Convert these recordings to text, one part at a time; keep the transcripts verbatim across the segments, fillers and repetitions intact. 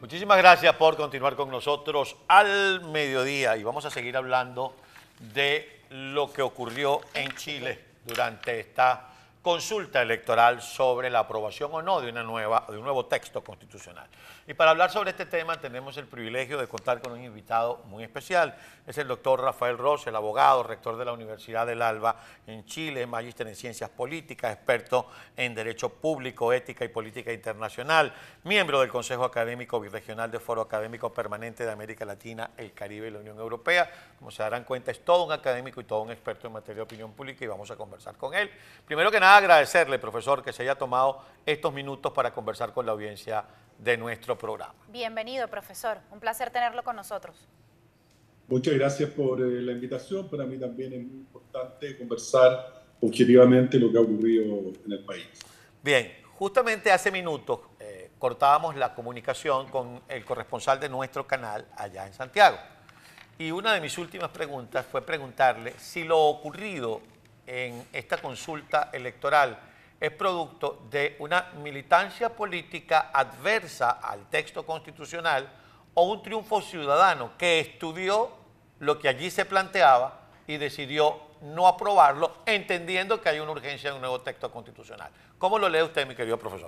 Muchísimas gracias por continuar con nosotros al mediodía y vamos a seguir hablando de lo que ocurrió en Chile durante esta consulta electoral sobre la aprobación o no de, una nueva, de un nuevo texto constitucional. Y para hablar sobre este tema tenemos el privilegio de contar con un invitado muy especial. Es el doctor Rafael Ros, el abogado, rector de la Universidad del Alba en Chile, magíster en Ciencias Políticas, experto en Derecho Público, Ética y Política Internacional, miembro del Consejo Académico Birregional de Foro Académico Permanente de América Latina, el Caribe y la Unión Europea. Como se darán cuenta, es todo un académico y todo un experto en materia de opinión pública y vamos a conversar con él. Primero que nada, agradecerle, profesor, que se haya tomado estos minutos para conversar con la audiencia de nuestro programa. Bienvenido, profesor. Un placer tenerlo con nosotros. Muchas gracias por eh, la invitación. Para mí también es muy importante conversar objetivamente lo que ha ocurrido en el país. Bien, justamente hace minutos eh, cortábamos la comunicación con el corresponsal de nuestro canal allá en Santiago. Y una de mis últimas preguntas fue preguntarle si lo ocurrido en esta consulta electoral es producto de una militancia política adversa al texto constitucional o un triunfo ciudadano que estudió lo que allí se planteaba y decidió no aprobarlo, entendiendo que hay una urgencia de un nuevo texto constitucional. ¿Cómo lo lee usted, mi querido profesor?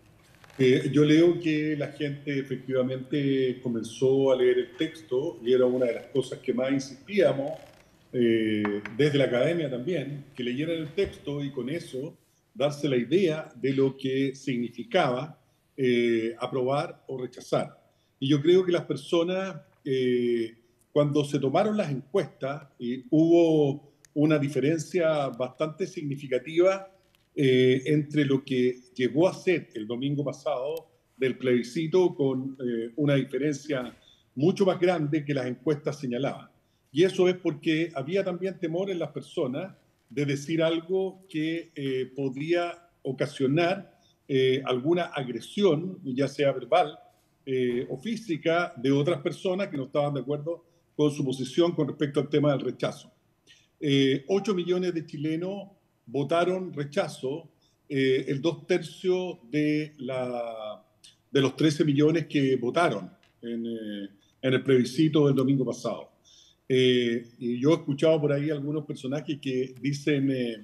Eh, yo leo que la gente efectivamente comenzó a leer el texto y era una de las cosas que más insistíamos eh, desde la academia también, que leyeran el texto y con eso darse la idea de lo que significaba eh, aprobar o rechazar. Y yo creo que las personas, eh, cuando se tomaron las encuestas, eh, hubo una diferencia bastante significativa eh, entre lo que llegó a ser el domingo pasado del plebiscito con eh, una diferencia mucho más grande que las encuestas señalaban. Y eso es porque había también temor en las personas de decir algo que eh, podría ocasionar eh, alguna agresión, ya sea verbal eh, o física, de otras personas que no estaban de acuerdo con su posición con respecto al tema del rechazo. Eh, ocho millones de chilenos votaron rechazo, eh, el dos tercios de, la, de los trece millones que votaron en, eh, en el plebiscito del domingo pasado. Eh, y yo he escuchado por ahí algunos personajes que dicen eh,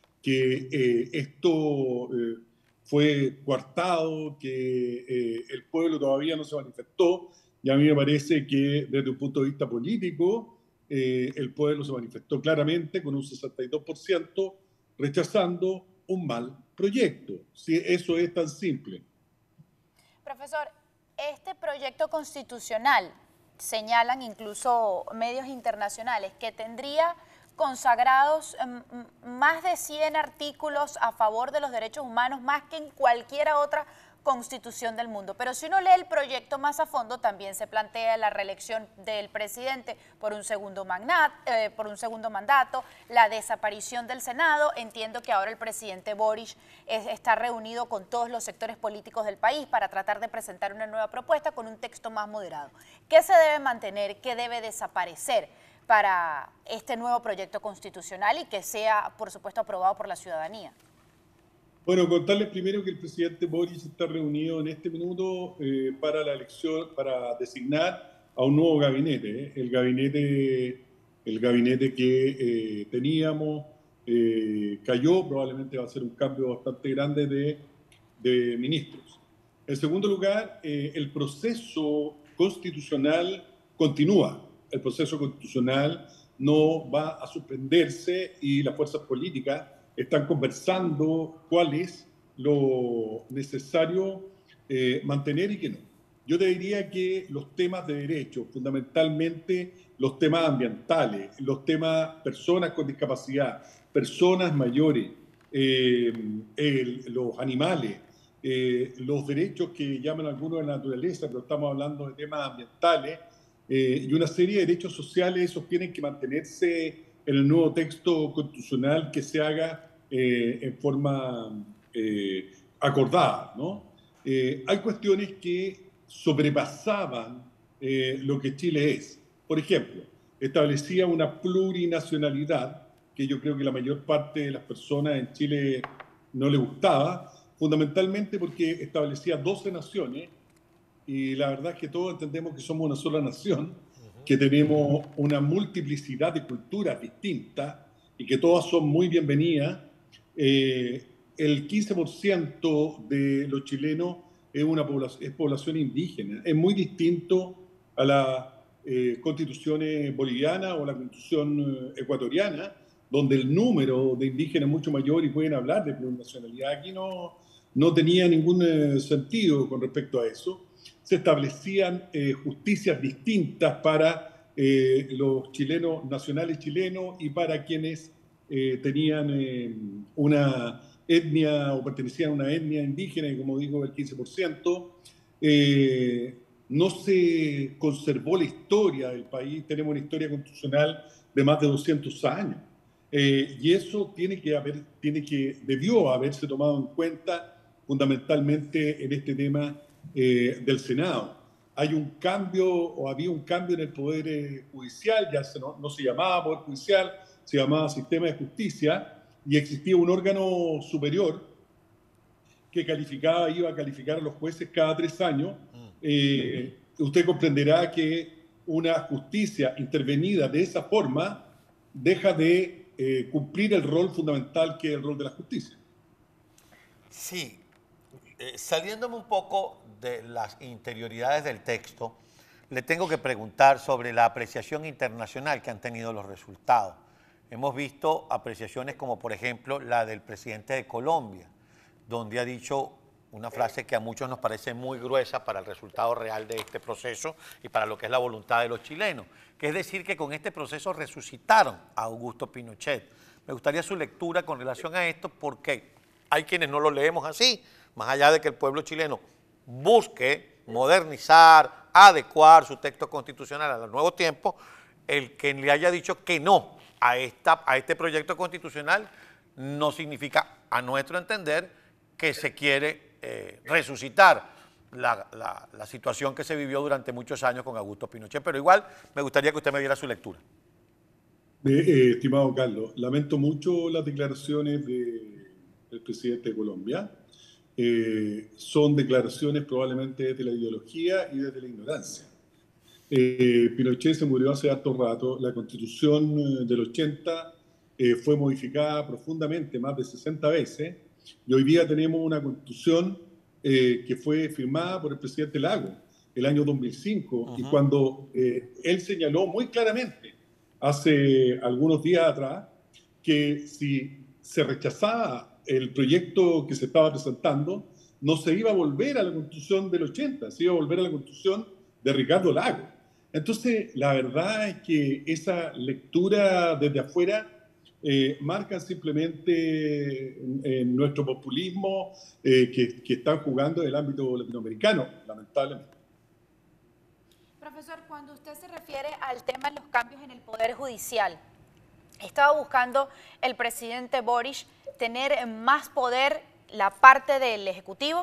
que eh, esto eh, fue coartado, que eh, el pueblo todavía no se manifestó, y a mí me parece que desde un punto de vista político eh, el pueblo se manifestó claramente con un sesenta y dos por ciento rechazando un mal proyecto. Si eso es tan simple. Profesor, este proyecto constitucional, señalan incluso medios internacionales, que tendría consagrados más de cien artículos a favor de los derechos humanos, más que en cualquier otra constitución del mundo. Pero si uno lee el proyecto más a fondo, también se plantea la reelección del presidente por un segundo, magnat, eh, por un segundo mandato, la desaparición del Senado. Entiendo que ahora el presidente Boric es, está reunido con todos los sectores políticos del país para tratar de presentar una nueva propuesta con un texto más moderado. ¿Qué se debe mantener? ¿Qué debe desaparecer para este nuevo proyecto constitucional y que sea, por supuesto, aprobado por la ciudadanía? Bueno, contarles primero que el presidente Boric está reunido en este minuto eh, para la elección, para designar a un nuevo gabinete. ¿eh? El gabinete, el gabinete que eh, teníamos eh, cayó, probablemente va a ser un cambio bastante grande de, de ministros. En segundo lugar, eh, el proceso constitucional continúa. El proceso constitucional no va a suspenderse y las fuerzas políticas están conversando cuál es lo necesario eh, mantener y qué no. Yo te diría que los temas de derecho, fundamentalmente los temas ambientales, los temas personas con discapacidad, personas mayores, eh, el, los animales, eh, los derechos que llaman algunos de la naturaleza, pero estamos hablando de temas ambientales, eh, y una serie de derechos sociales, esos tienen que mantenerse en el nuevo texto constitucional que se haga Eh, en forma eh, acordada, ¿no? Eh, hay cuestiones que sobrepasaban eh, lo que Chile es. Por ejemplo, establecía una plurinacionalidad que yo creo que la mayor parte de las personas en Chile no le gustaba, fundamentalmente porque establecía doce naciones y la verdad es que todos entendemos que somos una sola nación, que tenemos una multiplicidad de culturas distintas y que todas son muy bienvenidas. Eh, el quince por ciento de los chilenos es, una población, es población indígena. Es muy distinto a las eh, constituciones bolivianas o la constitución eh, ecuatoriana, donde el número de indígenas es mucho mayor y pueden hablar de plurinacionalidad. Aquí no, no tenía ningún eh, sentido con respecto a eso. Se establecían eh, justicias distintas para eh, los chilenos, nacionales chilenos, y para quienes eh, tenían eh, una etnia o pertenecían a una etnia indígena, y como digo, el quince por ciento. Eh, no se conservó la historia del país, tenemos una historia constitucional de más de doscientos años. Eh, y eso tiene que haber, tiene que, debió haberse tomado en cuenta fundamentalmente en este tema eh, del Senado. Hay un cambio, o había un cambio en el Poder eh, Judicial, ya se, no, no se llamaba Poder Judicial, se llamaba Sistema de Justicia, y existía un órgano superior que calificaba, iba a calificar a los jueces cada tres años. Eh, usted comprenderá que una justicia intervenida de esa forma deja de eh, cumplir el rol fundamental que es el rol de la justicia. Sí, eh, saliéndome un poco de las interioridades del texto, le tengo que preguntar sobre la apreciación internacional que han tenido los resultados. Hemos visto apreciaciones como, por ejemplo, la del presidente de Colombia, donde ha dicho una frase que a muchos nos parece muy gruesa para el resultado real de este proceso y para lo que es la voluntad de los chilenos, que es decir que con este proceso resucitaron a Augusto Pinochet. Me gustaría su lectura con relación a esto, porque hay quienes no lo leemos así, más allá de que el pueblo chileno busque modernizar, adecuar su texto constitucional a los nuevos tiempos, el que le haya dicho que no a, esta, a este proyecto constitucional no significa, a nuestro entender, que se quiere eh, resucitar la, la, la situación que se vivió durante muchos años con Augusto Pinochet. Pero igual me gustaría que usted me diera su lectura. Eh, eh, estimado Carlos, lamento mucho las declaraciones de, del presidente de Colombia. Eh, son declaraciones probablemente desde la ideología y desde la ignorancia. Eh, Pinochet se murió hace harto rato. La Constitución del ochenta eh, fue modificada profundamente más de sesenta veces, y hoy día tenemos una Constitución eh, que fue firmada por el presidente Lagos el año dos mil cinco. Uh-huh. Y cuando eh, él señaló muy claramente hace algunos días atrás que si se rechazaba el proyecto que se estaba presentando, no se iba a volver a la Constitución del ochenta, se iba a volver a la Constitución de Ricardo Lagos. Entonces, la verdad es que esa lectura desde afuera eh, marca simplemente en, en nuestro populismo eh, que, que están jugando en el ámbito latinoamericano, lamentablemente. Profesor, cuando usted se refiere al tema de los cambios en el Poder Judicial, ¿estaba buscando el presidente Boric tener más poder la parte del Ejecutivo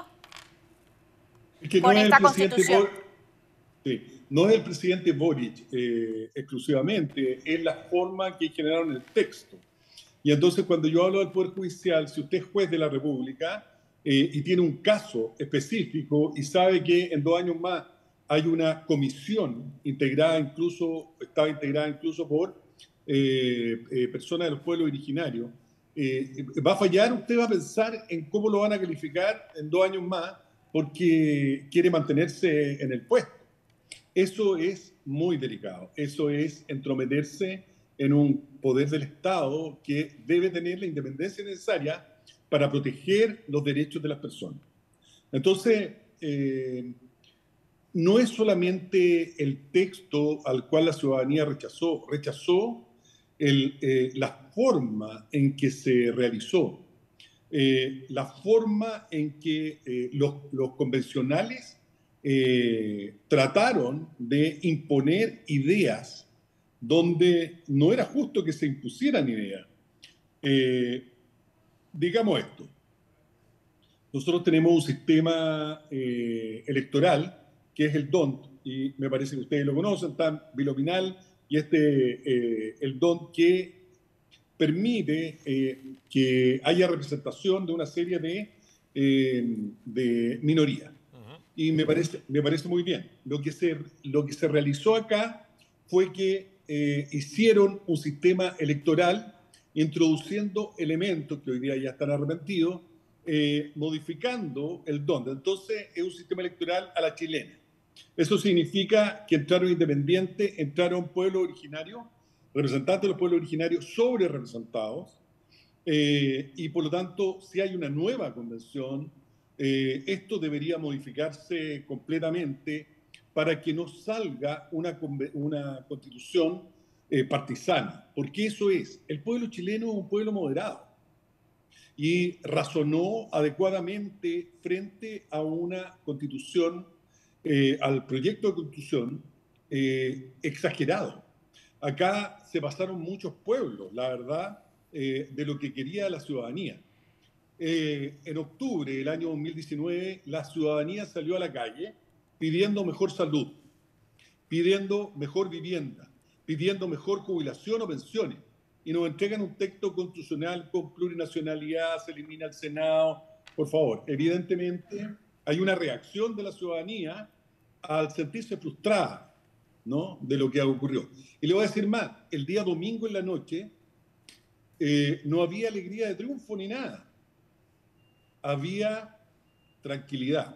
es que con no esta es el Constitución? Bor sí, no es el presidente Boric eh, exclusivamente, es la forma que generaron el texto. Y entonces cuando yo hablo del Poder Judicial, si usted es juez de la República eh, y tiene un caso específico y sabe que en dos años más hay una comisión integrada incluso, estaba integrada incluso por eh, eh, personas de los pueblos originarios, eh, va a fallar, usted va a pensar en cómo lo van a calificar en dos años más porque quiere mantenerse en el puesto. Eso es muy delicado, eso es entrometerse en un poder del Estado que debe tener la independencia necesaria para proteger los derechos de las personas. Entonces, eh, no es solamente el texto al cual la ciudadanía rechazó, rechazó el, eh, la forma en que se realizó, eh, la forma en que eh, los, los convencionales eh, trataron de imponer ideas donde no era justo que se impusieran ideas. Eh, digamos esto, nosotros tenemos un sistema eh, electoral que es el D O N T, y me parece que ustedes lo conocen, tan bilominal, y este, eh, el D O N T que permite eh, que haya representación de una serie de, eh, de minorías. Uh-huh. y me parece, me parece muy bien. Lo que se, lo que se realizó acá fue que eh, hicieron un sistema electoral introduciendo elementos que hoy día ya están arrepentidos, eh, modificando el dónde. Entonces es un sistema electoral a la chilena. Eso significa que entraron independientes, entraron pueblos originarios, representantes de los pueblos originarios sobre representados, eh, y por lo tanto, si hay una nueva convención, eh, esto debería modificarse completamente para que no salga una, una constitución eh, partisana, porque eso es, el pueblo chileno es un pueblo moderado y razonó adecuadamente frente a una constitución, eh, al proyecto de constitución eh, exagerado. Acá se pasaron muchos pueblos, la verdad, eh, de lo que quería la ciudadanía. Eh, en octubre del año dos mil diecinueve, la ciudadanía salió a la calle pidiendo mejor salud, pidiendo mejor vivienda, pidiendo mejor jubilación o pensiones. Y nos entregan un texto constitucional con plurinacionalidad, se elimina el Senado. Por favor, evidentemente hay una reacción de la ciudadanía al sentirse frustrada, ¿no?, de lo que ocurrió. Y le voy a decir más, el día domingo en la noche eh, no había alegría de triunfo ni nada. Había tranquilidad.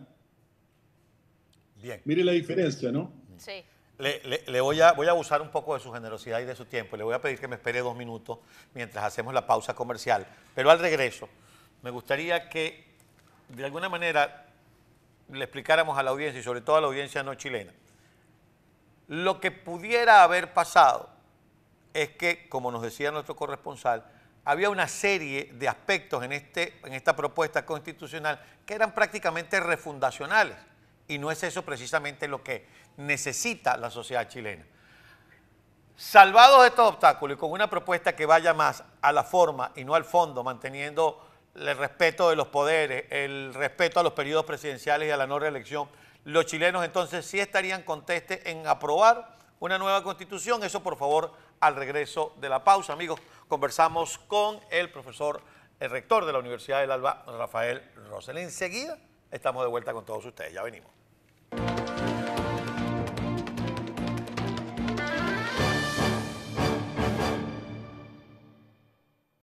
Bien. Mire la diferencia, ¿no? Sí. Le, le, le voy, a, voy a abusar un poco de su generosidad y de su tiempo. Le voy a pedir que me espere dos minutos mientras hacemos la pausa comercial. Pero al regreso, me gustaría que de alguna manera le explicáramos a la audiencia, y sobre todo a la audiencia no chilena, lo que pudiera haber pasado es que, como nos decía nuestro corresponsal, había una serie de aspectos en, este, en esta propuesta constitucional que eran prácticamente refundacionales. Y no es eso precisamente lo que necesita la sociedad chilena. Salvados estos obstáculos y con una propuesta que vaya más a la forma y no al fondo, manteniendo el respeto de los poderes, el respeto a los periodos presidenciales y a la no reelección, los chilenos entonces sí estarían contestes en aprobar una nueva constitución. Eso, por favor, al regreso de la pausa. Amigos, conversamos con el profesor, el rector de la Universidad del Alba, Rafael Rosell. Enseguida estamos de vuelta con todos ustedes. Ya venimos.